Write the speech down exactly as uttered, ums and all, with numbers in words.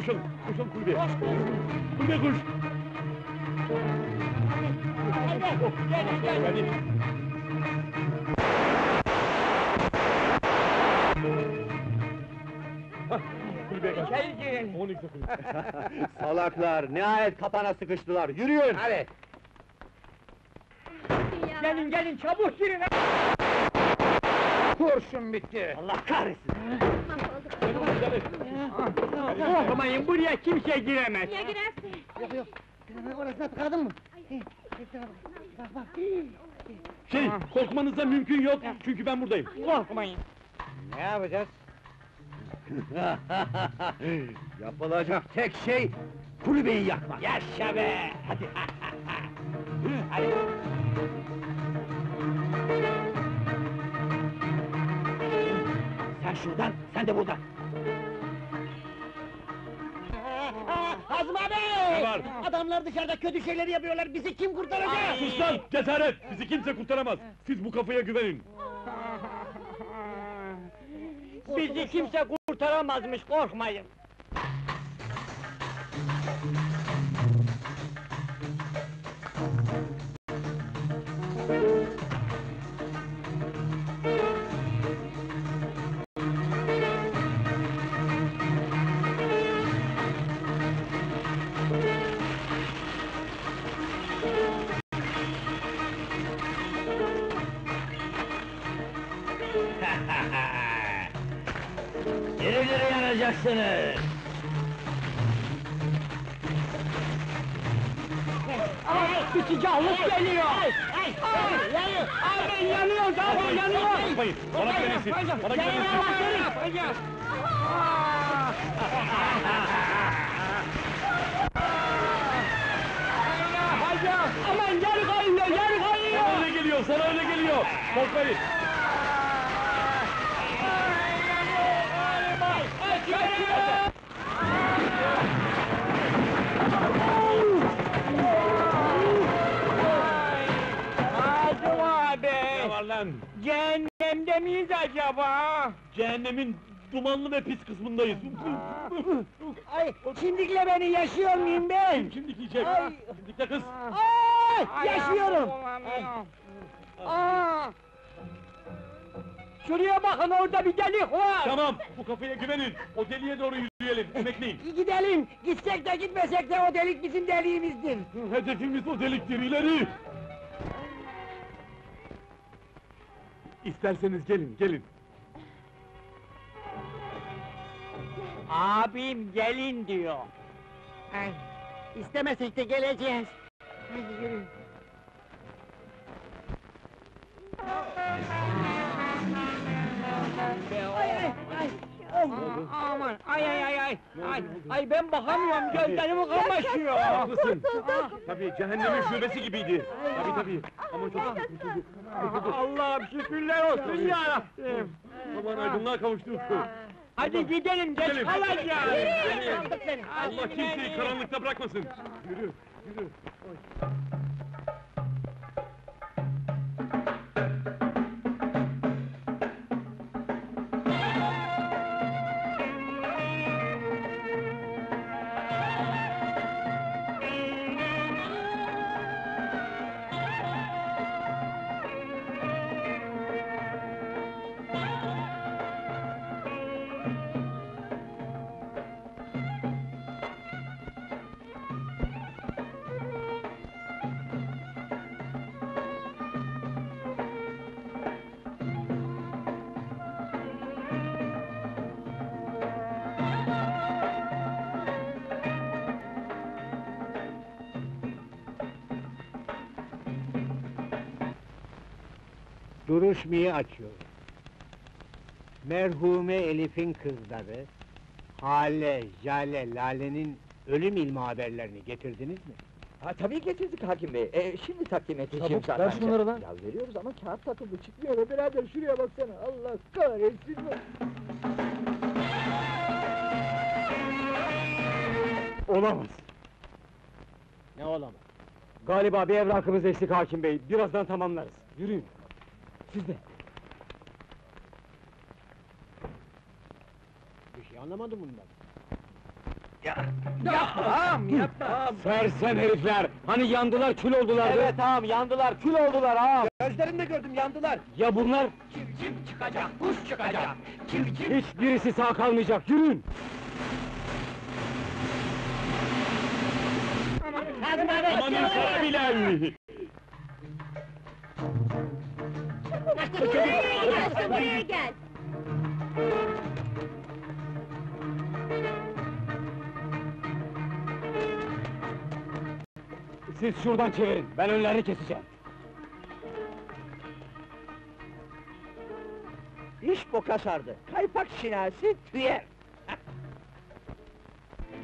koşalım, koşalım kulübeye! Kulübeye koş! Hadi, gel, gel! Hadi! Hah, kulübeye kaç! İçeri girin! on iki kulübe! Salaklar, nihayet kapana sıkıştılar, yürüyün! Hadi! Gelin, gelin, çabuk girin! Kurşun bitti! Allah kahretsin! Korkmayın, buraya kimse giremez! Ya girerse? Yok yok, orasına tıkadın mı? Bak bak! Şey, korkmanıza mümkün yok, çünkü ben buradayım! Korkmayın! Ne yapacağız? Yapılacak tek şey, kulübeyi yakmak! Yaşa be! Hadi! Hadi! Sen şuradan, sen de buradan! Hazım abi! Ne var? Adamlar dışarıda kötü şeyleri yapıyorlar, bizi kim kurtaracak? Sus lan, cesaret! Bizi kimse kurtaramaz! Siz bu kafaya güvenin! Bizi kimse kurtaramazmış, korkmayın! Diri diri yanacaksınız! Ay, bir sıcaklık geliyor! Yanıyor! Abi yanıyoruz abi, yanıyoruz! Korkmayın, bana güvenesin! Bana güvenesin! Aman yer kayıyor, yer kayıyor! Sana öyle geliyor, sana öyle geliyor! Korkmayın! Hacım abi! Ne var lan? Cehennemde miyiz acaba? Cehennemin dumanlı ve pis kısmındayız! Ay, şimdikle beni yaşıyor muyum ben? Kim kimdik yiyecek? Ay! Kimdik de kız! Ay, yaşıyorum! Ay. Aa! Şuraya bakın, orada bir delik var! Tamam, bu kafaya güvenin! O deliğe doğru yürüyelim, emekleyin! Gidelim, gitsek de gitmesek de o delik bizim deliğimizdir. Hedefimiz o deliktir, ileri! İsterseniz gelin, gelin! Abim gelin diyor! Ay, istemesek de geleceğiz. Hadi yürü. Ay, ay, ay! Aa, aman, ay ay ay ay! Ay, ay ben bakamıyorum, gözlerimi kamaşıyor! Haklısın! Tabii, cehennemin şubesi gibiydi! Tabii tabii! Aman çok Allah'ım şükürler olsun yarabbim! Aman aydınlığa kavuştuk! Hadi gidelim, geç Gidelim. kalacağız! Gelin. Allah kimseyi karanlıkta bırakmasın! Yürü, yürü! Duruşmayı açıyorum. Merhume Elif'in kızları, Hale, Jale, Lale'nin ölüm ilmi haberlerini getirdiniz mi? Ha tabii getirdik hakim bey. E, şimdi takdim edeceğim Çabuk, zaten. ver şunları lan. Ya veriyoruz ama kağıt takıldı çıkmıyor be birader şuraya baksana. Allah kahretsin. Olamaz! Ne olamaz? Galiba bir evrakımız eksik hakim bey, birazdan tamamlarız. Yürüyün! Siz de! Bir şey anlamadım bundan. Yapma ağam, yapma! Sersem herifler! Hani yandılar, kül oldular! Evet ağam, yandılar, kül oldular ağam! Gözlerimle gördüm, yandılar! Ya bunlar? Civciv çıkacak, kuş çıkacak! Civciv! Hiçbirisi sağ kalmayacak, yürüyün! Kazım abi! Amanın Karabilal! Buraya gel, buraya gel! Siz şuradan çevirin, ben önlerini keseceğim! İş boka sardı. Kaypak şinasi tüyer.